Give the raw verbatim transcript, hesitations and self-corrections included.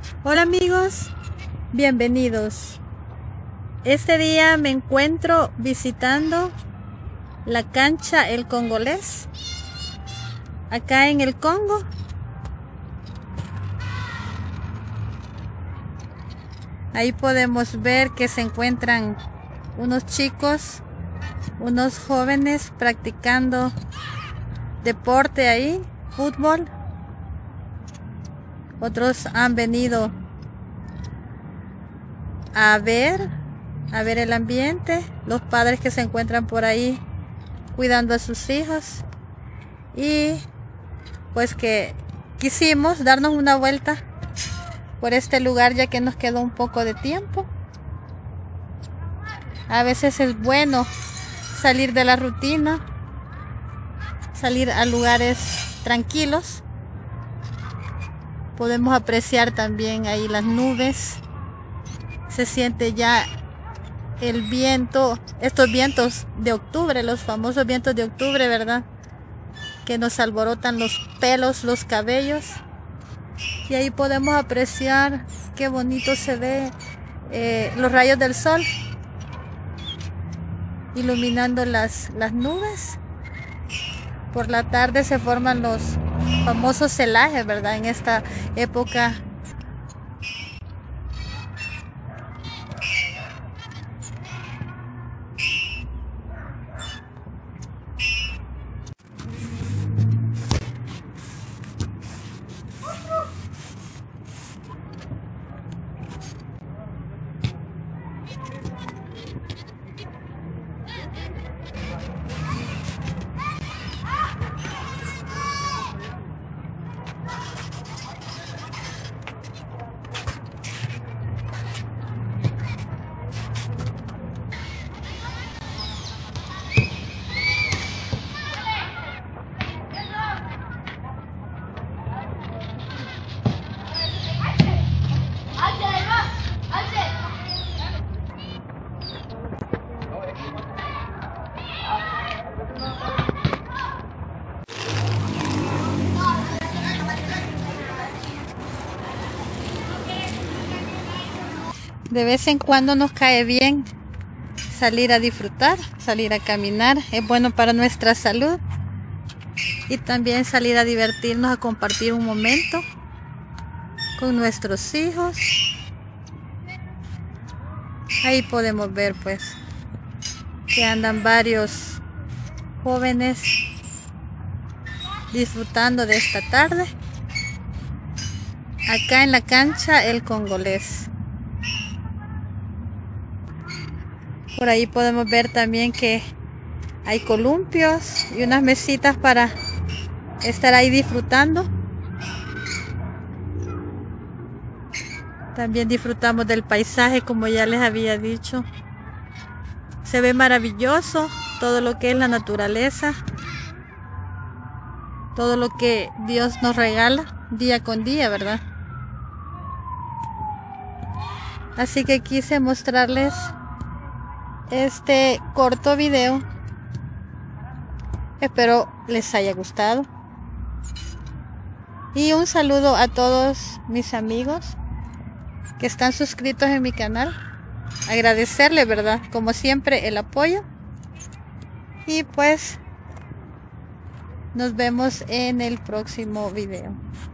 Hola amigos, bienvenidos. Este día me encuentro visitando la cancha El Congolés, acá en el Congo. Ahí podemos ver que se encuentran unos chicos, unos jóvenes practicando deporte ahí, fútbol. Otros han venido a ver, a ver el ambiente, los padres que se encuentran por ahí cuidando a sus hijos, y pues que quisimos darnos una vuelta por este lugar ya que nos quedó un poco de tiempo. A veces es bueno salir de la rutina, salir a lugares tranquilos. Podemos apreciar también ahí las nubes. Se siente ya el viento, estos vientos de octubre, los famosos vientos de octubre, ¿verdad? Que nos alborotan los pelos, los cabellos. Y ahí podemos apreciar qué bonito se ve eh, los rayos del sol iluminando las, las nubes. Por la tarde se forman los famosos celajes, ¿verdad? En esta época. De vez en cuando nos cae bien salir a disfrutar, salir a caminar. Es bueno para nuestra salud. Y también salir a divertirnos, a compartir un momento con nuestros hijos. Ahí podemos ver pues que andan varios jóvenes disfrutando de esta tarde acá en la cancha El Congolés. Por ahí podemos ver también que hay columpios y unas mesitas para estar ahí disfrutando. También disfrutamos del paisaje, como ya les había dicho. Se ve maravilloso todo lo que es la naturaleza, todo lo que Dios nos regala día con día, ¿verdad? Así que quise mostrarles este corto video. Espero les haya gustado. Y un saludo a todos mis amigos que están suscritos en mi canal. Agradecerles, ¿verdad? Como siempre, el apoyo. Y pues nos vemos en el próximo video.